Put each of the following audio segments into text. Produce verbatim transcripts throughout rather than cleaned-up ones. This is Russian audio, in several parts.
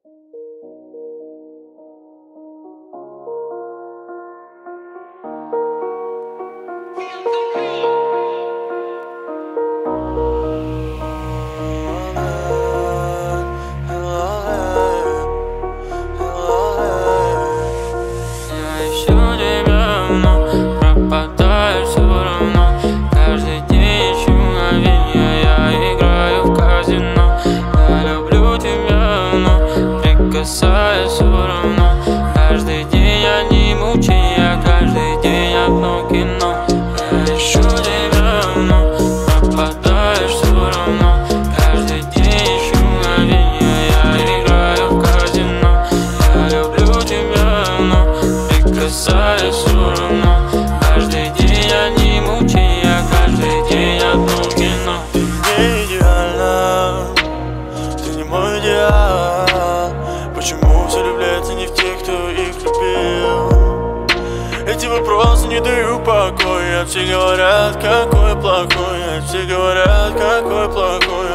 Все равно, каждый день одни мучения, каждый день одно кино. Я ищу тебя, но пропадаешь все равно. Каждый день ищу мгновения, я играю в казино. Я люблю тебя, но прикасаюсь все равно. Каждый день одни мучения, каждый день одно кино. Ты не идеальна, ты не мой идеал. Почему все влюбляются не в тех, кто их любил? Эти вопросы не дают покоя. Все говорят, какой плохой, а все говорят, какой плохой.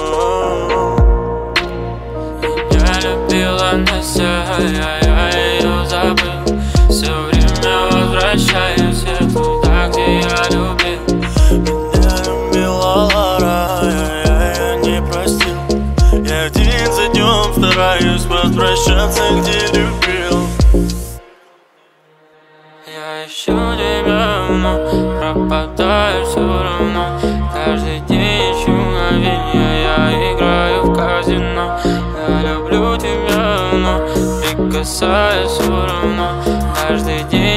Я любила Настя, я ее забыл. Все время возвращаюсь туда, где я любил. Меня любила Лара, я ее не простил. Я день за днем стараюсь возвращаться, где любил. Я ищу тебя, но пропадаю все равно. Каждый день ищу мгновения, я играю в казино. Я люблю тебя, но прикасаюсь все равно. Каждый день